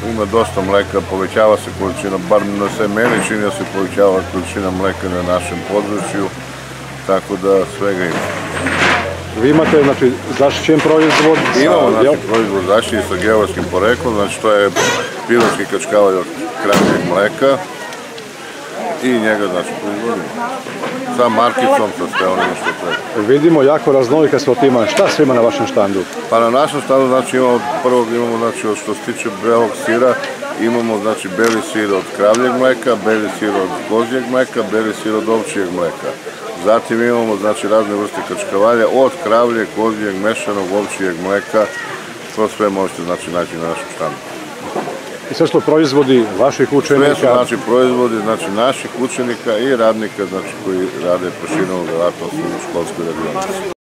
ima dosta mleka, povećava se količina, bar na sve meni čini da se povećava količina mleka na našem području, tako da svega ima. Vi imate, znači, zaštićen proizvod? Imamo, znači, proizvod zaštićen sa geografskim poreklom, znači to je pirotski kačkavalj od kravljeg mleka i njega, znači, proizvodimo. Sa markicom, sa sve onime što treba. Vidimo jako raznolika sortiman. Šta sve ima na vašem štandu? Pa na našem štandu, znači, prvog imamo, znači, što se tiče belog sira, imamo, znači, beli sir od kravljeg mleka, beli sir od kozjeg mleka, beli sir od ovčijeg mleka. Zatim imamo, znači, razne vrste kačkavalja, od kravljeg, kozjeg, mešanog, ovčijeg mleka. To sve možete, znači, naći na našem štandu. I sve su proizvodi vaših učenika? Sve su, znači, proizvodi, znači, naših učenika i radnika, znači, koji rade proširenu delatnost u školskoj radionici.